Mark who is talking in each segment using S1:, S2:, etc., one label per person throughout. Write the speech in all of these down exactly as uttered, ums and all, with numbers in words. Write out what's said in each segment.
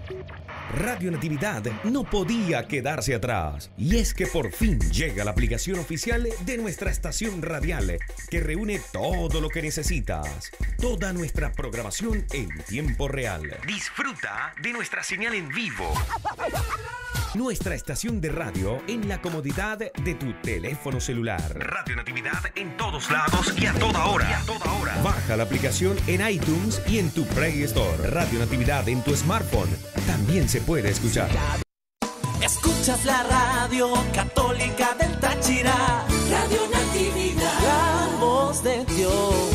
S1: Radio Natividad no podía quedarse atrás. Y es que por fin llega la aplicación oficial de nuestra estación radial, que reúne todo lo que necesitas. Toda nuestra programación en tiempo real. Disfruta de nuestra señal en vivo. Nuestra estación de radio en la comodidad de tu teléfono celular. Radio Natividad en todos lados y a toda hora. Y a toda hora. Baja la aplicación en iTunes y en tu Play Store. Radio Natividad en tu smartphone también se puede escuchar.
S2: Escuchas la radio católica del Táchira. Radio Natividad. La voz de Dios.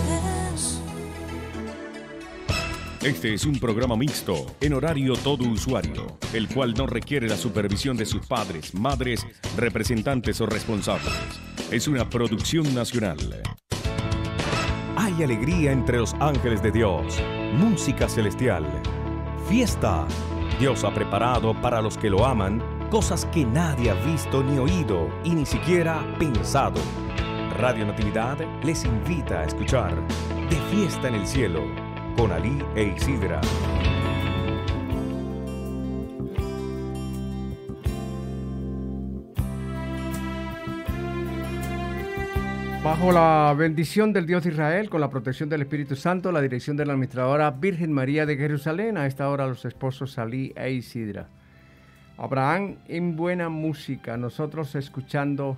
S1: Este es un programa mixto, en horario todo usuario, el cual no requiere la supervisión de sus padres, madres, representantes o responsables. Es una producción nacional. Hay alegría entre los ángeles de Dios, música celestial, fiesta. Dios ha preparado para los que lo aman cosas que nadie ha visto ni oído y ni siquiera pensado. Radio Natividad les invita a escuchar De Fiesta en el Cielo, con Ali e Isidra.
S3: Bajo la bendición del Dios de Israel, con la protección del Espíritu Santo, la dirección de la administradora Virgen María de Jerusalén, a esta hora los esposos Ali e Isidra. Abraham en buena música, nosotros escuchando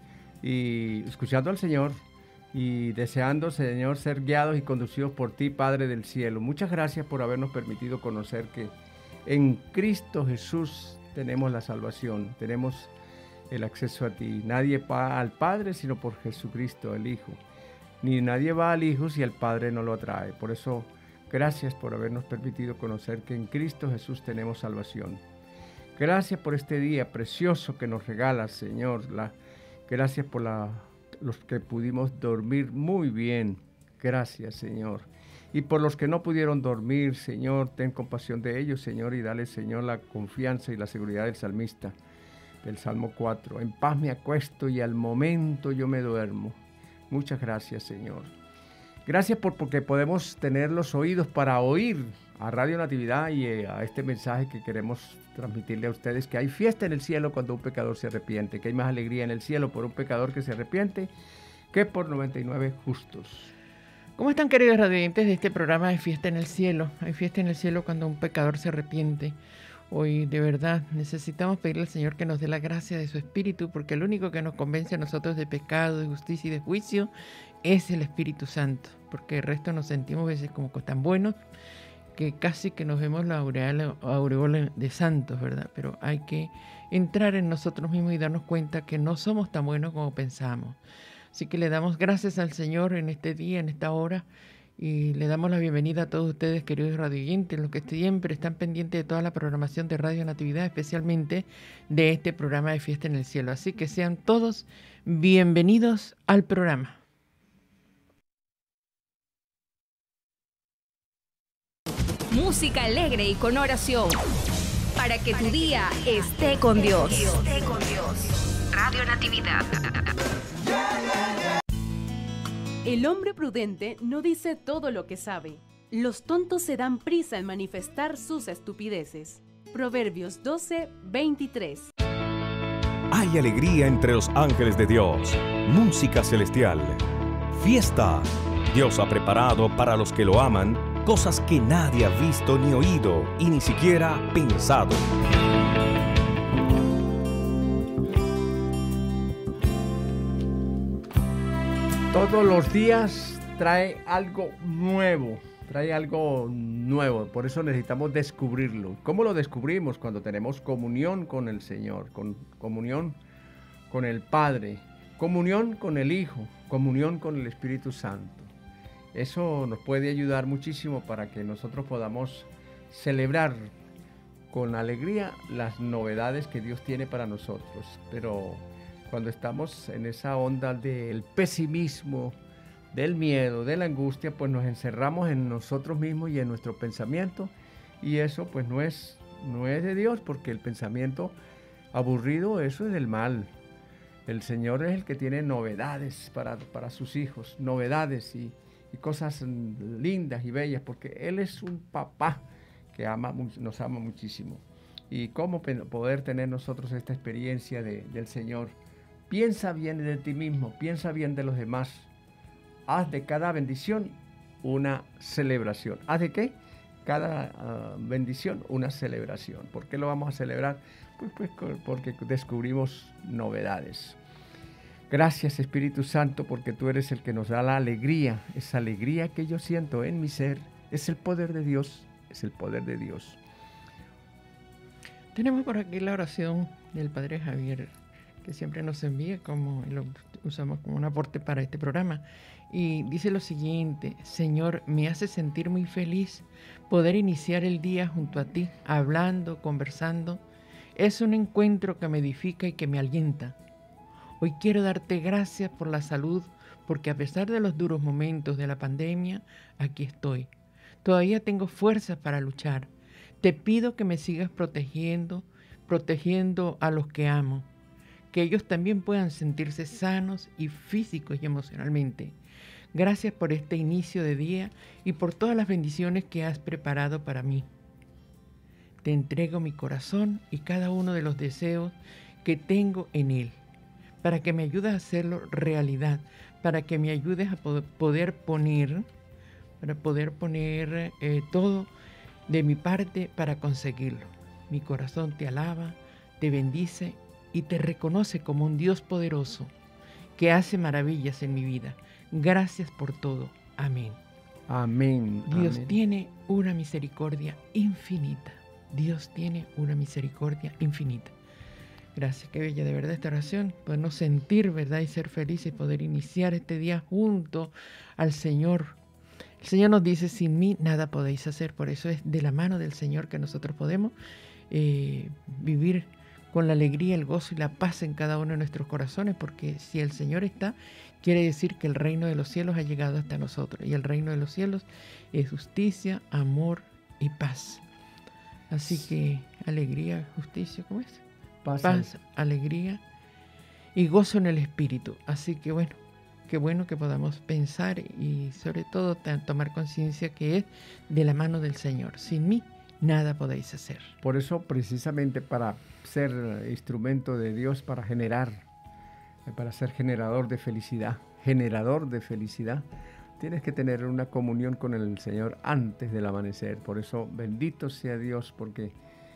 S3: y escuchando al Señor y deseando, Señor, ser guiados y conducidos por ti, Padre del cielo. Muchas gracias por habernos permitido conocer que en Cristo Jesús tenemos la salvación, tenemos el acceso a ti. Nadie va al Padre sino por Jesucristo, el Hijo. Ni nadie va al Hijo si el Padre no lo atrae. Por eso, gracias por habernos permitido conocer que en Cristo Jesús tenemos salvación. Gracias por este día precioso que nos regalas, Señor. La, gracias por la los que pudimos dormir muy bien, gracias, Señor. Y por los que no pudieron dormir, Señor, ten compasión de ellos, Señor, y dale, Señor, la confianza y la seguridad del salmista, del Salmo cuatro. En paz me acuesto y al momento yo me duermo. Muchas gracias, Señor. Gracias por porque podemos tener los oídos para oír a Radio Natividad y a este mensaje que queremos transmitirle a ustedes, que hay fiesta en el cielo cuando un pecador se arrepiente, que hay más alegría en el cielo por un pecador que se arrepiente que por noventa y nueve justos.
S4: ¿Cómo están, queridos radiantes de este programa de Fiesta en el Cielo? Hay fiesta en el cielo cuando un pecador se arrepiente. Hoy, de verdad, necesitamos pedirle al Señor que nos dé la gracia de su Espíritu, porque el único que nos convence a nosotros de pecado, de justicia y de juicio es el Espíritu Santo, porque el resto nos sentimos a veces como tan buenos que casi que nos vemos la aureola, aureola de santos, ¿verdad? Pero hay que entrar en nosotros mismos y darnos cuenta que no somos tan buenos como pensamos. Así que le damos gracias al Señor en este día, en esta hora, y le damos la bienvenida a todos ustedes, queridos radioyentes, los que siempre están pendientes de toda la programación de Radio Natividad, especialmente de este programa de Fiesta en el Cielo. Así que sean todos bienvenidos al programa.
S5: Música alegre y con oración, para que tu día esté con Dios. Esté con Dios. Radio Natividad.
S6: El hombre prudente no dice todo lo que sabe. Los tontos se dan prisa en manifestar sus estupideces. Proverbios doce, veintitrés.
S1: Hay alegría entre los ángeles de Dios, música celestial, fiesta. Dios ha preparado para los que lo aman cosas que nadie ha visto ni oído y ni siquiera pensado.
S3: Todos los días trae algo nuevo, trae algo nuevo, por eso necesitamos descubrirlo. ¿Cómo lo descubrimos? Cuando tenemos comunión con el Señor, con comunión con el Padre, comunión con el Hijo, comunión con el Espíritu Santo. Eso nos puede ayudar muchísimo para que nosotros podamos celebrar con alegría las novedades que Dios tiene para nosotros. Pero cuando estamos en esa onda del pesimismo, del miedo, de la angustia, pues nos encerramos en nosotros mismos y en nuestro pensamiento, y eso pues no es, no es de Dios, porque el pensamiento aburrido, eso es del mal. El Señor es el que tiene novedades para, para sus hijos, novedades y y cosas lindas y bellas, porque Él es un papá que ama, nos ama muchísimo. Y cómo poder tener nosotros esta experiencia de, del Señor. Piensa bien de ti mismo, piensa bien de los demás. Haz de cada bendición una celebración. ¿Haz de qué? Cada uh, bendición una celebración. ¿Por qué lo vamos a celebrar? Pues, pues porque descubrimos novedades. Gracias, Espíritu Santo, porque tú eres el que nos da la alegría. Esa alegría que yo siento en mi ser es el poder de Dios, es el poder de Dios.
S4: Tenemos por aquí la oración del Padre Javier, que siempre nos envía, como lo usamos como un aporte para este programa. Y dice lo siguiente: Señor, me hace sentir muy feliz poder iniciar el día junto a ti, hablando, conversando. Es un encuentro que me edifica y que me alienta. Hoy quiero darte gracias por la salud, porque a pesar de los duros momentos de la pandemia, aquí estoy. Todavía tengo fuerzas para luchar. Te pido que me sigas protegiendo, protegiendo a los que amo, que ellos también puedan sentirse sanos y físicos y emocionalmente. Gracias por este inicio de día y por todas las bendiciones que has preparado para mí. Te entrego mi corazón y cada uno de los deseos que tengo en él, para que me ayudes a hacerlo realidad, para que me ayudes a poder poner, para poder poner eh, todo de mi parte para conseguirlo. Mi corazón te alaba, te bendice y te reconoce como un Dios poderoso que hace maravillas en mi vida. Gracias por todo. Amén.
S3: Amén.
S4: Dios
S3: amén.
S4: tiene una misericordia infinita. Dios tiene una misericordia infinita. Gracias, qué bella de verdad esta oración. Podernos sentir, ¿verdad? Y ser felices y poder iniciar este día junto al Señor. El Señor nos dice, sin mí nada podéis hacer. Por eso es de la mano del Señor que nosotros podemos eh, vivir con la alegría, el gozo y la paz en cada uno de nuestros corazones, porque si el Señor está, quiere decir que el reino de los cielos ha llegado hasta nosotros. Y el reino de los cielos es justicia, amor y paz. Así que alegría, justicia, ¿cómo es? Paz, paz, alegría y gozo en el espíritu. Así que bueno, qué bueno que podamos pensar y sobre todo tomar conciencia que es de la mano del Señor. Sin mí nada podéis hacer.
S3: Por eso precisamente para ser instrumento de Dios, para generar, para ser generador de felicidad, generador de felicidad, tienes que tener una comunión con el Señor antes del amanecer. Por eso bendito sea Dios, porque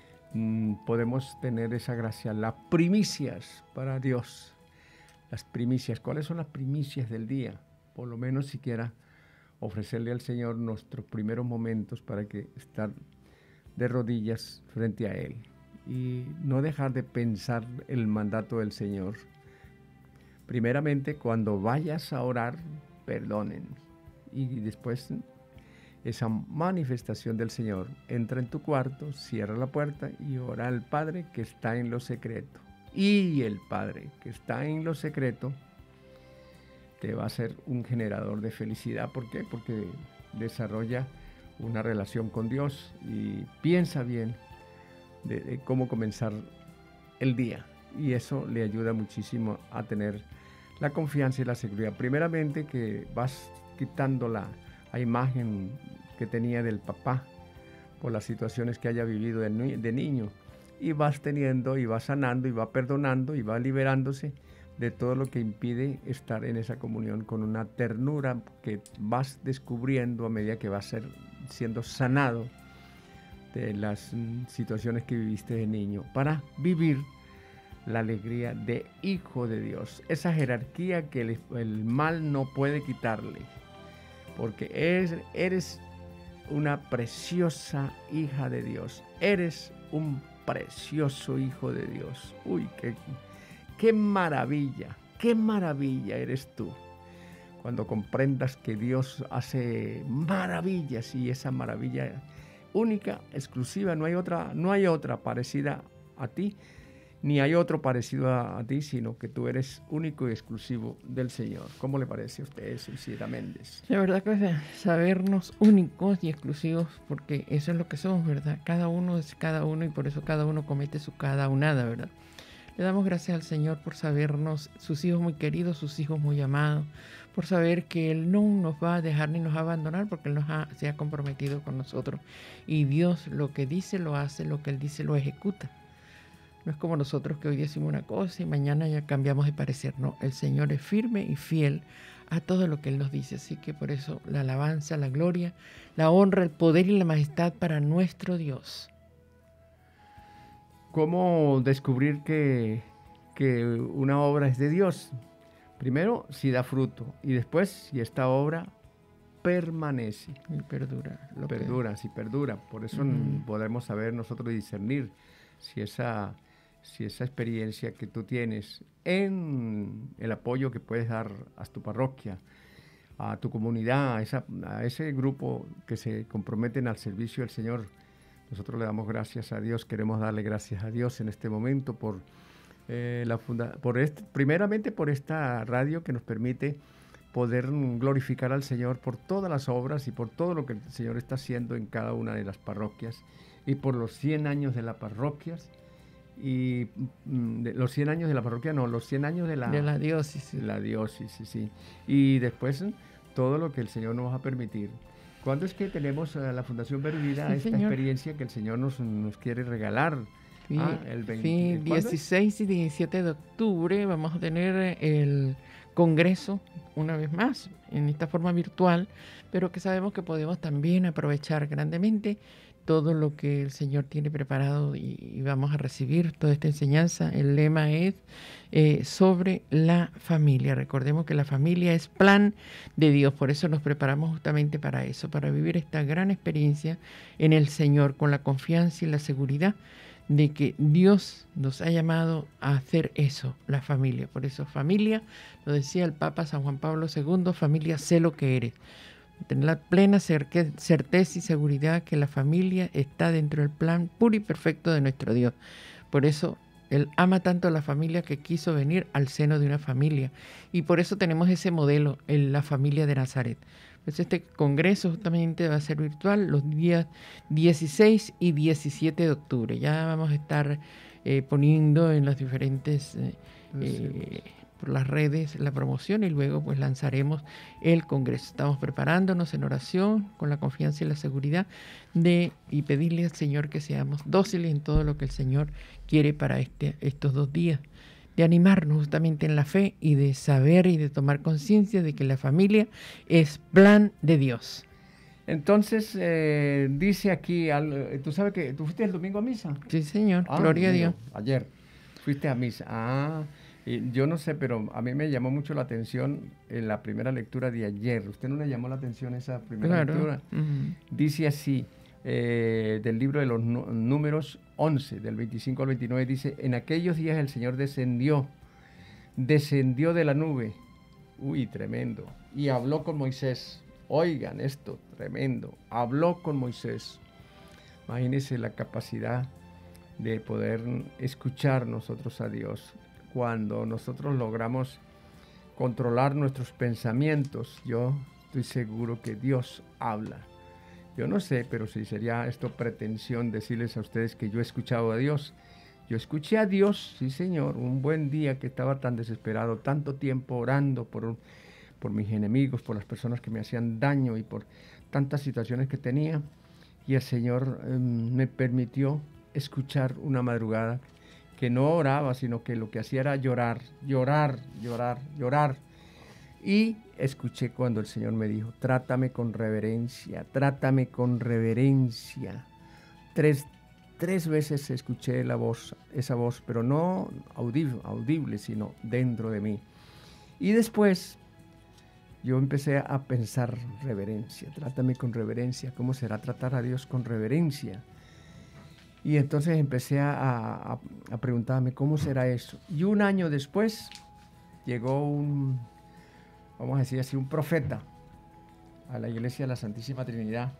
S3: podemos tener esa gracia, las primicias para Dios. Las primicias, ¿cuáles son las primicias del día? Por lo menos siquiera ofrecerle al Señor nuestros primeros momentos para que estar de rodillas frente a Él y no dejar de pensar el mandato del Señor. Primeramente, cuando vayas a orar, perdonen, y después esa manifestación del Señor, entra en tu cuarto, cierra la puerta y ora al Padre que está en lo secreto. Y el Padre que está en lo secreto te va a ser un generador de felicidad. ¿Por qué? Porque desarrolla una relación con Dios y piensa bien de, de cómo comenzar el día. Y eso le ayuda muchísimo a tener la confianza y la seguridad. Primeramente, que vas quitando la a imagen que tenía del papá por las situaciones que haya vivido de, de niño, y vas teniendo y vas sanando y va perdonando y va liberándose de todo lo que impide estar en esa comunión con una ternura que vas descubriendo a medida que vas ser, siendo sanado de las situaciones que viviste de niño, para vivir la alegría de hijo de Dios, esa jerarquía que el, el mal no puede quitarle, porque eres, eres una preciosa hija de Dios, eres un precioso hijo de Dios. Uy, qué, qué maravilla, qué maravilla eres tú. Cuando comprendas que Dios hace maravillas y esa maravilla única, exclusiva, no hay otra, no hay otra parecida a ti, ni hay otro parecido a, a ti, sino que tú eres único y exclusivo del Señor. ¿Cómo le parece a usted, Isidra Méndez?
S4: La verdad que es sabernos únicos y exclusivos, porque eso es lo que somos, ¿verdad? Cada uno es cada uno y por eso cada uno comete su cada unada, ¿verdad? Le damos gracias al Señor por sabernos sus hijos muy queridos, sus hijos muy amados, por saber que Él no nos va a dejar ni nos va a abandonar porque Él nos ha, se ha comprometido con nosotros. Y Dios lo que dice lo hace, lo que Él dice lo ejecuta. No es como nosotros que hoy decimos una cosa y mañana ya cambiamos de parecer. No, el Señor es firme y fiel a todo lo que Él nos dice. Así que por eso la alabanza, la gloria, la honra, el poder y la majestad para nuestro Dios.
S3: ¿Cómo descubrir que, que una obra es de Dios? Primero, si da fruto, y después, si esta obra permanece.
S4: Y perdura.
S3: Lo perdura, que... si perdura. Por eso uh-huh. podemos saber nosotros discernir si esa, si esa experiencia que tú tienes en el apoyo que puedes dar a tu parroquia, a tu comunidad, a, esa, a ese grupo que se comprometen al servicio del Señor. Nosotros le damos gracias a Dios, queremos darle gracias a Dios en este momento por, eh, la funda por este, primeramente por esta radio que nos permite poder glorificar al Señor por todas las obras y por todo lo que el Señor está haciendo en cada una de las parroquias y por los cien años de las parroquias y mm, de, los cien años de la parroquia, no, los cien años de la,
S4: de la diócesis.
S3: La diócesis, sí. Y después todo lo que el Señor nos va a permitir. ¿Cuándo es que tenemos a la Fundación Veruvida sí, esta señor. experiencia que el Señor nos, nos quiere regalar?
S4: Sí,
S3: ah, el veinte,
S4: sí dieciséis y diecisiete de octubre vamos a tener el congreso una vez más en esta forma virtual, pero que sabemos que podemos también aprovechar grandemente todo lo que el Señor tiene preparado y, y vamos a recibir toda esta enseñanza. El lema es eh, sobre la familia. Recordemos que la familia es plan de Dios, por eso nos preparamos justamente para eso, para vivir esta gran experiencia en el Señor con la confianza y la seguridad de que Dios nos ha llamado a hacer eso, la familia. Por eso familia, lo decía el Papa San Juan Pablo segundo, familia, sé lo que eres. Tener la plena certeza y seguridad que la familia está dentro del plan puro y perfecto de nuestro Dios. Por eso Él ama tanto a la familia que quiso venir al seno de una familia. Y por eso tenemos ese modelo en la familia de Nazaret. Pues este congreso justamente va a ser virtual los días dieciséis y diecisiete de octubre. Ya vamos a estar eh, poniendo en las diferentes... Eh, eh, por las redes la promoción y luego pues lanzaremos el congreso. Estamos preparándonos en oración con la confianza y la seguridad de y pedirle al Señor que seamos dóciles en todo lo que el Señor quiere para este, estos dos días, de animarnos justamente en la fe y de saber y de tomar conciencia de que la familia es plan de Dios.
S3: Entonces, eh, dice aquí, al, ¿tú sabes que tú fuiste el domingo a misa?
S4: Sí, señor,
S3: ah,
S4: gloria a Dios.
S3: Ayer fuiste a misa, ah... Y yo no sé, pero a mí me llamó mucho la atención en la primera lectura de ayer. ¿Usted no le llamó la atención esa primera
S4: claro.
S3: lectura? Uh-huh. Dice así, eh, del libro de los números once, del veinticinco al veintinueve, dice, en aquellos días el Señor descendió, descendió de la nube, uy, tremendo, y habló con Moisés. Oigan esto, tremendo, habló con Moisés. Imagínense la capacidad de poder escuchar nosotros a Dios. Cuando nosotros logramos controlar nuestros pensamientos, yo estoy seguro que Dios habla. Yo no sé, pero si sería esto pretensión decirles a ustedes que yo he escuchado a Dios. Yo escuché a Dios, sí señor, un buen día que estaba tan desesperado, tanto tiempo orando por, por mis enemigos, por las personas que me hacían daño y por tantas situaciones que tenía. Y el Señor eh, me permitió escuchar una madrugada que no oraba, sino que lo que hacía era llorar, llorar, llorar, llorar. Y escuché cuando el Señor me dijo, trátame con reverencia, trátame con reverencia. Tres, tres veces escuché la voz, esa voz, pero no audible, audible, sino dentro de mí. Y después yo empecé a pensar reverencia, trátame con reverencia. ¿Cómo será tratar a Dios con reverencia? Y entonces empecé a, a, a preguntarme, ¿cómo será eso? Y un año después llegó un, vamos a decir así, un profeta a la iglesia de la Santísima Trinidad.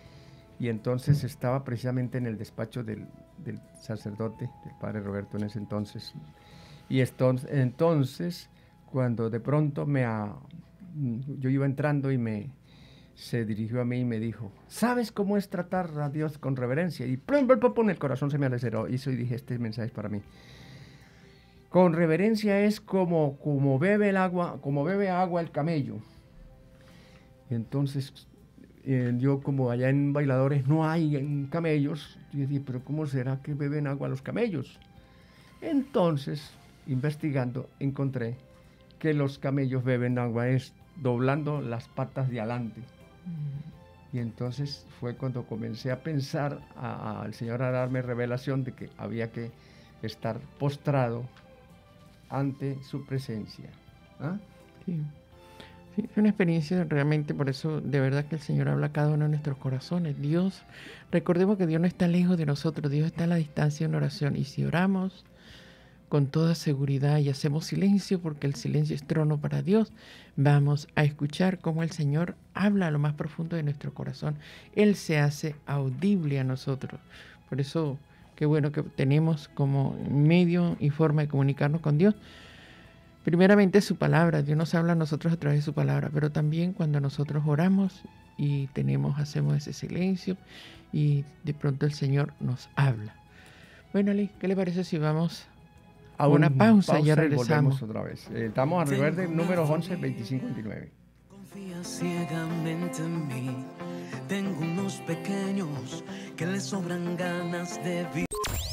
S3: Y entonces estaba precisamente en el despacho del, del sacerdote, del padre Roberto en ese entonces. Y entonces, entonces cuando de pronto me a, yo iba entrando y me... se dirigió a mí y me dijo, ¿sabes cómo es tratar a Dios con reverencia? Y plum, plum, plum, el corazón se me aceleró. Hizo y dije, este mensaje es para mí. Con reverencia es como, como bebe el agua, como bebe agua el camello. Y entonces eh, yo como allá en Bailadores no hay en camellos, yo dije, pero ¿cómo será que beben agua los camellos? Entonces, investigando, encontré que los camellos beben agua es doblando las patas de adelante. Mm. Y entonces fue cuando comencé a pensar, al Señor a darme revelación de que había que estar postrado ante su presencia. ¿Ah?
S4: Sí. Sí, es una experiencia realmente, por eso de verdad que el Señor habla a cada uno de nuestros corazones. Dios, recordemos que Dios no está lejos de nosotros, Dios está a la distancia en oración. Y si oramos con toda seguridad y hacemos silencio, porque el silencio es trono para Dios, vamos a escuchar cómo el Señor habla a lo más profundo de nuestro corazón. Él se hace audible a nosotros. Por eso, qué bueno que tenemos como medio y forma de comunicarnos con Dios. Primeramente su palabra, Dios nos habla a nosotros a través de su palabra, pero también cuando nosotros oramos y tenemos, hacemos ese silencio y de pronto el Señor nos habla. Bueno, Ali, ¿qué le parece si vamos a una pausa, pausa y ya regresamos?
S3: Y otra vez. Eh, estamos a nivel del número once, veinticinco, veintinueve.
S2: Confía ciegamente en mí, tengo unos pequeños que les sobran ganas de vivir.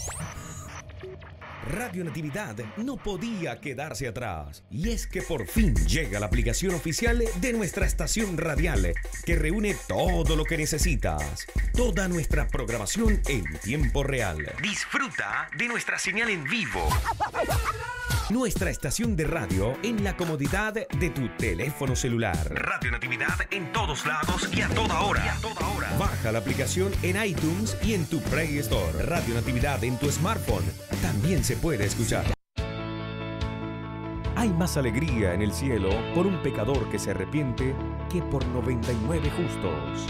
S1: Radio Natividad no podía quedarse atrás. Y es que por fin llega la aplicación oficial de nuestra estación radial, que reúne todo lo que necesitas. Toda nuestra programación en tiempo real. Disfruta de nuestra señal en vivo. Nuestra estación de radio en la comodidad de tu teléfono celular. Radio Natividad en todos lados y a toda hora. Y a toda hora. Baja la aplicación en iTunes y en tu Play Store. Radio Natividad en tu smartphone también se puede escuchar. Hay más alegría en el cielo por un pecador que se arrepiente que por noventa y nueve justos.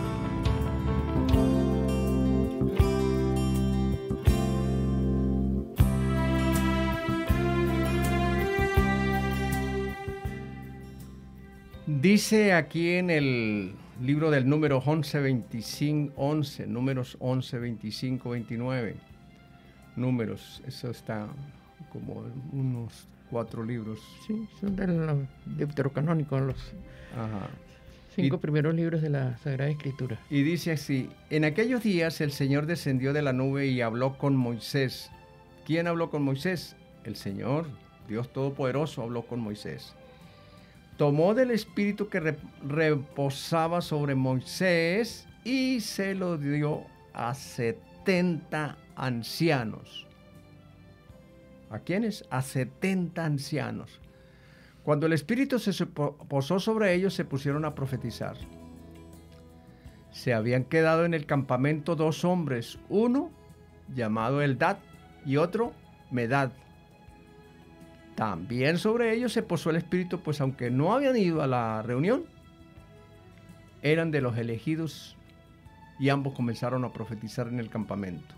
S3: Dice aquí en el libro del número once, veinticinco, once, números once, veinticinco, veintinueve. Números, eso está como unos cuatro libros.
S4: Sí, son del deuterocanónico, los
S3: Ajá.
S4: cinco
S3: y,
S4: primeros libros de la Sagrada Escritura.
S3: Y dice así: en aquellos días el Señor descendió de la nube y habló con Moisés. ¿Quién habló con Moisés? El Señor, Dios Todopoderoso, habló con Moisés. Tomó del espíritu que rep- reposaba sobre Moisés y se lo dio a setenta ancianos. ¿A quiénes? A setenta ancianos. Cuando el espíritu se posó sobre ellos, se pusieron a profetizar. Se habían quedado en el campamento dos hombres, uno llamado Eldad y otro Medad. También sobre ellos se posó el espíritu, pues aunque no habían ido a la reunión, eran de los elegidos y ambos comenzaron a profetizar en el campamento.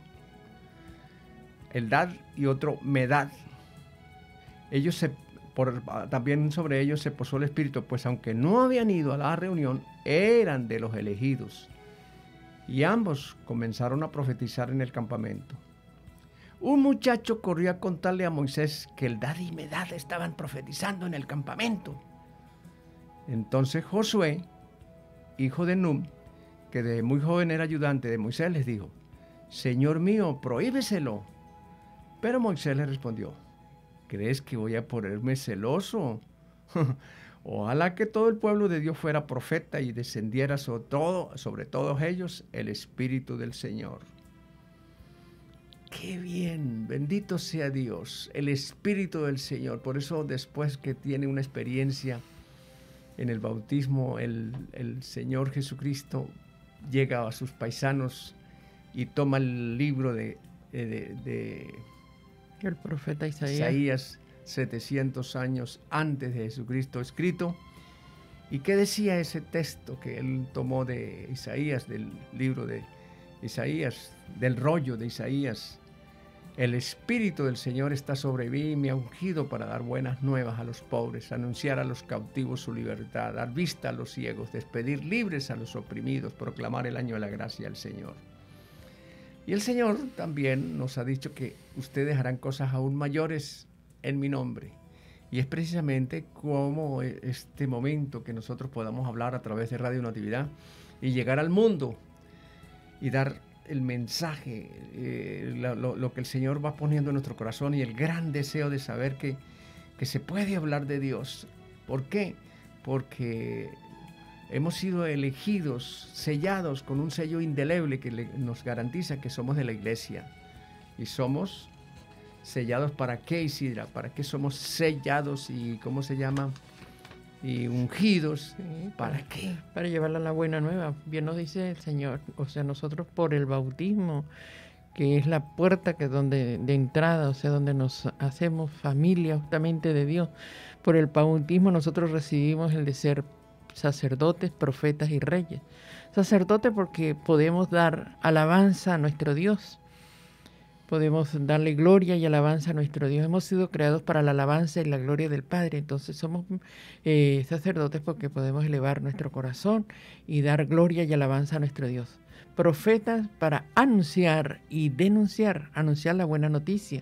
S3: Eldad y otro Medad. Ellos se, por, también sobre ellos se posó el espíritu, pues aunque no habían ido a la reunión, eran de los elegidos y ambos comenzaron a profetizar en el campamento. Un muchacho corrió a contarle a Moisés que Eldad y Medad estaban profetizando en el campamento. Entonces Josué, hijo de Nun, que de muy joven era ayudante de Moisés, les dijo: Señor mío, prohíbeselo. Pero Moisés le respondió: ¿crees que voy a ponerme celoso? Ojalá que todo el pueblo de Dios fuera profeta y descendiera sobre, todo, sobre todos ellos el Espíritu del Señor. ¡Qué bien! Bendito sea Dios, el Espíritu del Señor. Por eso después que tiene una experiencia en el bautismo, el, el Señor Jesucristo llega a sus paisanos y toma el libro de, de, de, de
S4: el profeta Isaías.
S3: Isaías, setecientos años antes de Jesucristo escrito. ¿Y qué decía ese texto que él tomó de Isaías, del libro de Isaías, del rollo de Isaías? El Espíritu del Señor está sobre mí y me ha ungido para dar buenas nuevas a los pobres, anunciar a los cautivos su libertad, dar vista a los ciegos, despedir libres a los oprimidos, proclamar el año de la gracia al Señor. Y el Señor también nos ha dicho que ustedes harán cosas aún mayores en mi nombre. Y es precisamente como este momento que nosotros podamos hablar a través de Radio Natividad y llegar al mundo y dar el mensaje, eh, lo, lo, lo que el Señor va poniendo en nuestro corazón y el gran deseo de saber que, que se puede hablar de Dios. ¿Por qué? Porque hemos sido elegidos, sellados con un sello indeleble que le, nos garantiza que somos de la iglesia. Y somos sellados ¿para qué, Isidra? ¿Para qué somos sellados y cómo se llama? Y ungidos.
S4: Sí,
S3: ¿Para qué?
S4: Para llevarla a la buena nueva. Bien nos dice el Señor, o sea, nosotros por el bautismo, que es la puerta que donde de entrada, o sea, donde nos hacemos familia justamente de Dios. Por el bautismo nosotros recibimos el de ser sacerdotes, profetas y reyes. Sacerdotes porque podemos dar alabanza a nuestro Dios. Podemos darle gloria y alabanza a nuestro Dios. Hemos sido creados para la alabanza y la gloria del Padre. Entonces somos eh, sacerdotes porque podemos elevar nuestro corazón y dar gloria y alabanza a nuestro Dios. Profetas para anunciar y denunciar, anunciar la buena noticia.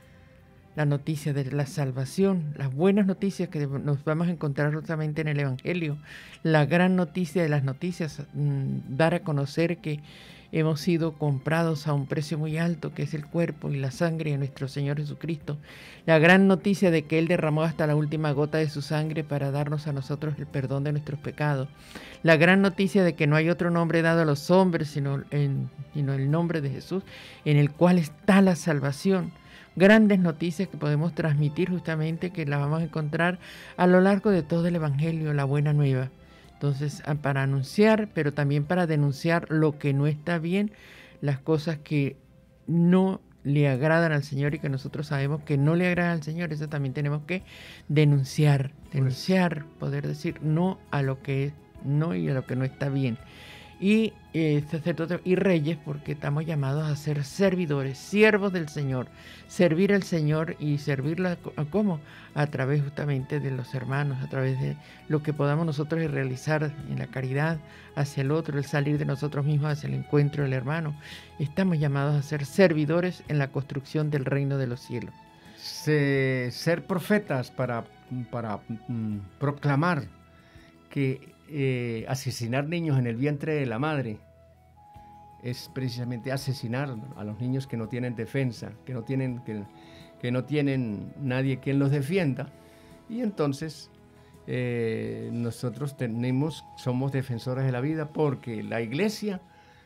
S4: La noticia de la salvación, las buenas noticias que nos vamos a encontrar justamente en el Evangelio. La gran noticia de las noticias, mmm, dar a conocer que hemos sido comprados a un precio muy alto, que es el cuerpo y la sangre de nuestro Señor Jesucristo. La gran noticia de que Él derramó hasta la última gota de su sangre para darnos a nosotros el perdón de nuestros pecados. La gran noticia de que no hay otro nombre dado a los hombres, sino, en, sino el nombre de Jesús, en el cual está la salvación. Grandes noticias que podemos transmitir justamente, que las vamos a encontrar a lo largo de todo el Evangelio, la buena nueva. Entonces, para anunciar, pero también para denunciar lo que no está bien, las cosas que no le agradan al Señor y que nosotros sabemos que no le agradan al Señor, eso también tenemos que denunciar, denunciar, poder decir no a lo que es no y a lo que no está bien. Y eh, sacerdotes y reyes, porque estamos llamados a ser servidores, siervos del Señor, servir al Señor y servirla, ¿cómo? A través justamente de los hermanos, a través de lo que podamos nosotros realizar en la caridad hacia el otro, el salir de nosotros mismos hacia el encuentro del hermano. Estamos llamados a ser servidores en la construcción del reino de los cielos.
S3: Se, ser profetas para, para mm, proclamar que Eh, asesinar niños en el vientre de la madre es precisamente asesinar a los niños que no tienen defensa, que no tienen, que, que no tienen nadie quien los defienda. Y entonces eh, nosotros tenemos, somos defensores de la vida porque la iglesia,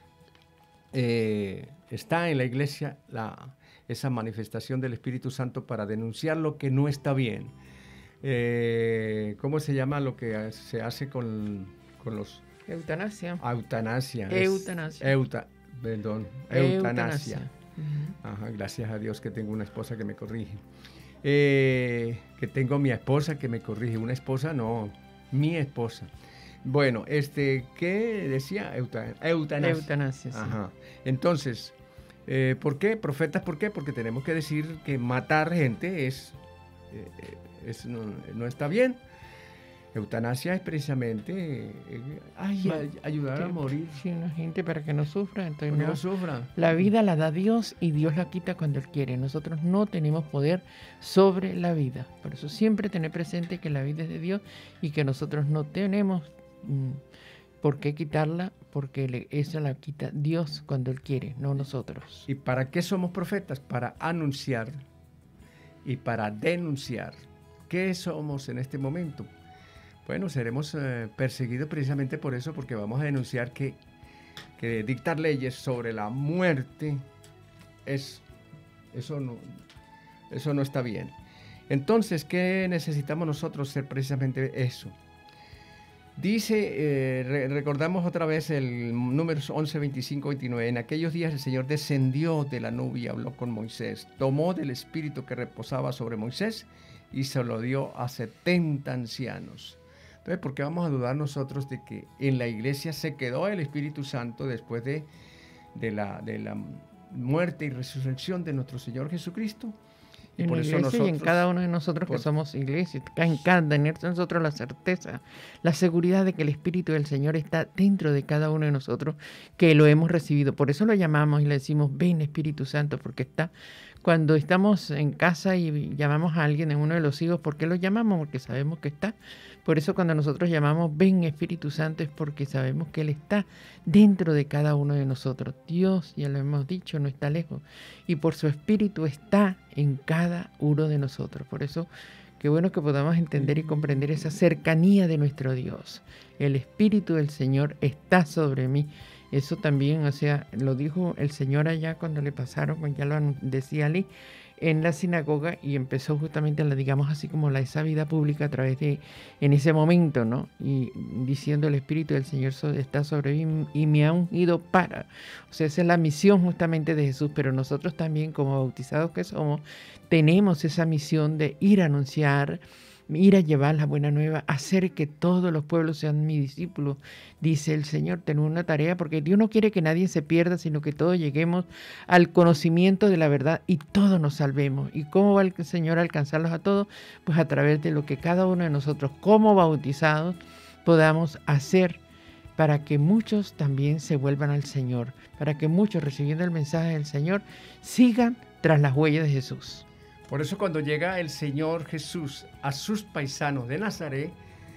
S3: eh, está en la iglesia la, esa manifestación del Espíritu Santo para denunciar lo que no está bien. Eh, ¿Cómo se llama lo que se hace con, con los...
S4: Eutanasia.
S3: Eutanasia.
S4: Eutanasia.
S3: Euta, perdón, eutanasia.
S4: Eutanasia.
S3: Uh-huh. Ajá, gracias a Dios que tengo una esposa que me corrige. Eh, que tengo mi esposa que me corrige. Una esposa, no, mi esposa. Bueno, este, ¿qué decía? Euta, eutanasia.
S4: Eutanasia, sí.
S3: Ajá. Entonces, eh, ¿por qué? Profetas, ¿por qué? Porque tenemos que decir que matar gente es... Eh, Es, no, no está bien. Eutanasia es precisamente eh, ay, a, ayudar a morir.
S4: Sí, una gente para que no sufra. Entonces
S3: no,
S4: no
S3: sufra.
S4: La vida la da Dios y Dios la quita cuando Él quiere. Nosotros no tenemos poder sobre la vida. Por eso siempre tener presente que la vida es de Dios y que nosotros no tenemos mmm, por qué quitarla, porque le, esa la quita Dios cuando Él quiere, no nosotros.
S3: ¿Y para qué somos profetas? Para anunciar y para denunciar. ¿Qué somos en este momento? Bueno, seremos eh, perseguidos precisamente por eso, porque vamos a denunciar que, que dictar leyes sobre la muerte, es, eso, no, eso no está bien. Entonces, ¿qué necesitamos nosotros ser precisamente eso? Dice, eh, re, recordamos otra vez el número once, veinticinco, veintinueve. En aquellos días el Señor descendió de la nube y habló con Moisés. Tomó del espíritu que reposaba sobre Moisés y se lo dio a setenta ancianos. Entonces, ¿por qué vamos a dudar nosotros de que en la iglesia se quedó el Espíritu Santo después de, de, la, de la muerte y resurrección de nuestro Señor Jesucristo?
S4: En la iglesia nosotros, y en cada uno de nosotros por, que somos iglesia, en cada tener nosotros la certeza, la seguridad de que el Espíritu del Señor está dentro de cada uno de nosotros, que lo hemos recibido. Por eso lo llamamos y le decimos, ven Espíritu Santo, porque está. Cuando estamos en casa y llamamos a alguien, en uno de los hijos, ¿por qué lo llamamos? Porque sabemos que está. Por eso cuando nosotros llamamos, ven Espíritu Santo, es porque sabemos que Él está dentro de cada uno de nosotros. Dios, ya lo hemos dicho, no está lejos. Y por su Espíritu está en cada uno de nosotros. Por eso, qué bueno que podamos entender y comprender esa cercanía de nuestro Dios. El Espíritu del Señor está sobre mí. Eso también, o sea, lo dijo el Señor allá cuando le pasaron, cuando ya lo decía Ali, en la sinagoga, y empezó justamente, la, digamos así como la, esa vida pública a través de, en ese momento, ¿no? Y diciendo, el Espíritu del Señor está sobre mí y me ha ungido para. O sea, esa es la misión justamente de Jesús, pero nosotros también, como bautizados que somos, tenemos esa misión de ir a anunciar, ir a llevar la buena nueva, hacer que todos los pueblos sean mis discípulos, dice el Señor. Tenemos una tarea, porque Dios no quiere que nadie se pierda, sino que todos lleguemos al conocimiento de la verdad y todos nos salvemos. ¿Y cómo va el Señor a alcanzarlos a todos? Pues a través de lo que cada uno de nosotros, como bautizados, podamos hacer para que muchos también se vuelvan al Señor, para que muchos, recibiendo el mensaje del Señor, sigan tras las huellas de Jesús.
S3: Por eso cuando llega el Señor Jesús a sus paisanos de Nazaret,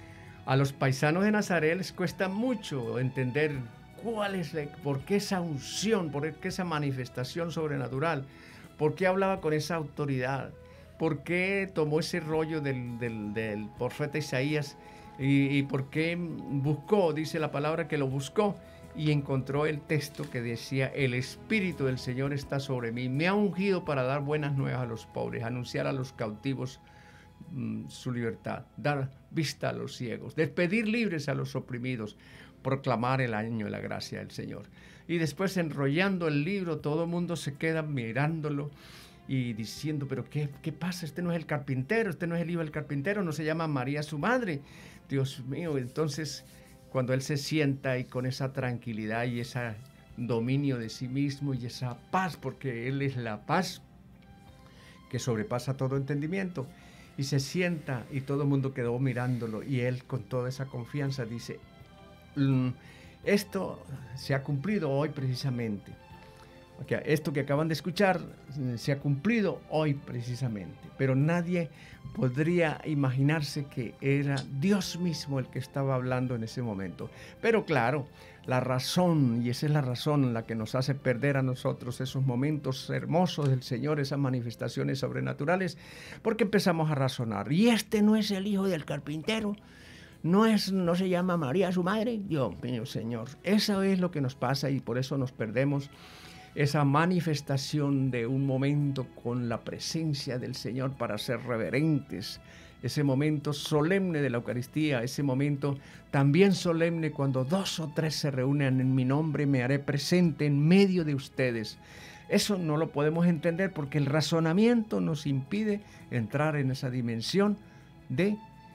S3: a los paisanos de Nazaret les cuesta mucho entender cuál es, la, por qué esa unción, por qué esa manifestación sobrenatural, por qué hablaba con esa autoridad, por qué tomó ese rollo del, del, del profeta Isaías y, y por qué buscó, dice la palabra que lo buscó, y encontró el texto que decía, el Espíritu del Señor está sobre mí, me ha ungido para dar buenas nuevas a los pobres, anunciar a los cautivos mmm, su libertad, dar vista a los ciegos, despedir libres a los oprimidos, proclamar el año de la gracia del Señor. Y después, enrollando el libro, todo el mundo se queda mirándolo y diciendo, pero ¿qué, qué pasa? Este no es el carpintero, este no es el hijo del carpintero, no se llama María su madre. Dios mío, entonces, cuando él se sienta y con esa tranquilidad y ese dominio de sí mismo y esa paz, porque él es la paz que sobrepasa todo entendimiento, y se sienta y todo el mundo quedó mirándolo, y él con toda esa confianza dice, esto se ha cumplido hoy precisamente. Okay, esto que acaban de escuchar se ha cumplido hoy precisamente, pero nadie podría imaginarse que era Dios mismo el que estaba hablando en ese momento. Pero claro, la razón, y esa es la razón en la que nos hace perder a nosotros esos momentos hermosos del Señor, esas manifestaciones sobrenaturales, porque empezamos a razonar, y este no es el hijo del carpintero, no es, no se llama María su madre. Dios mío, Señor, eso es lo que nos pasa, y por eso nos perdemos esa manifestación de un momento con la presencia del Señor para ser reverentes, ese momento solemne de la Eucaristía, ese momento también solemne cuando dos o tres se reúnen en mi nombre, me haré presente en medio de ustedes. Eso no lo podemos entender porque el razonamiento nos impide entrar en esa dimensión de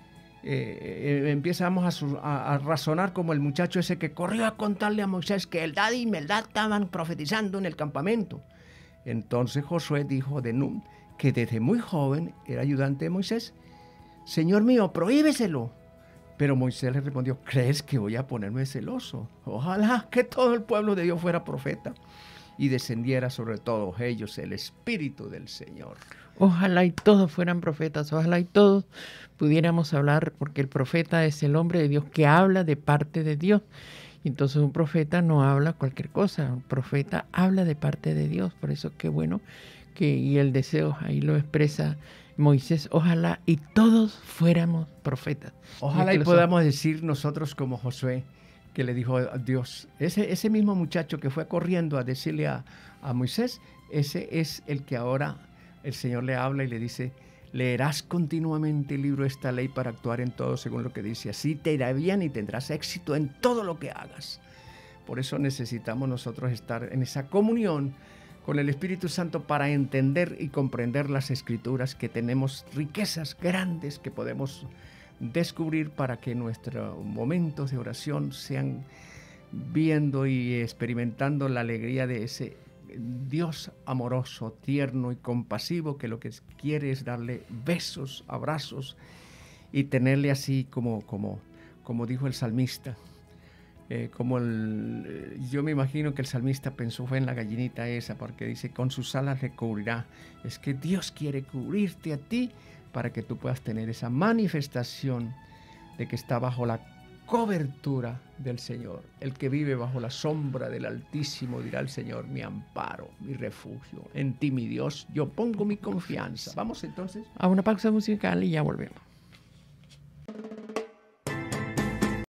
S3: Eh, eh, empezamos a, su, a, a razonar como el muchacho ese que corrió a contarle a Moisés que Eldad y Meldad estaban profetizando en el campamento. Entonces Josué dijo de Nun, que desde muy joven era ayudante de Moisés, Señor mío, prohíbeselo. Pero Moisés le respondió, ¿crees que voy a ponerme celoso? Ojalá que todo el pueblo de Dios fuera profeta y descendiera sobre todos ellos el Espíritu del Señor.
S4: Ojalá y todos fueran profetas, ojalá y todos pudiéramos hablar, porque el profeta es el hombre de Dios que habla de parte de Dios. Entonces un profeta no habla cualquier cosa, un profeta habla de parte de Dios. Por eso qué bueno que, y el deseo ahí lo expresa Moisés, ojalá y todos fuéramos profetas.
S3: Ojalá y, y podamos son... decir nosotros como Josué, que le dijo a Dios, ese, ese mismo muchacho que fue corriendo a decirle a, a Moisés, ese es el que ahora el Señor le habla y le dice, leerás continuamente el libro de esta ley para actuar en todo según lo que dice. Así te irá bien y tendrás éxito en todo lo que hagas. Por eso necesitamos nosotros estar en esa comunión con el Espíritu Santo para entender y comprender las Escrituras, que tenemos riquezas grandes que podemos descubrir para que nuestros momentos de oración sean viendo y experimentando la alegría de ese Dios amoroso, tierno y compasivo, que lo que quiere es darle besos, abrazos y tenerle así como, como, como dijo el salmista. Eh, como el, yo me imagino que el salmista pensó fue en la gallinita esa, porque dice, con sus alas le cubrirá. Es que Dios quiere cubrirte a ti para que tú puedas tener esa manifestación de que está bajo la cobertura del Señor. El que vive bajo la sombra del Altísimo dirá el Señor, mi amparo, mi refugio. En ti, mi Dios, yo pongo mi confianza. Vamos entonces
S4: a una pausa musical y ya volvemos.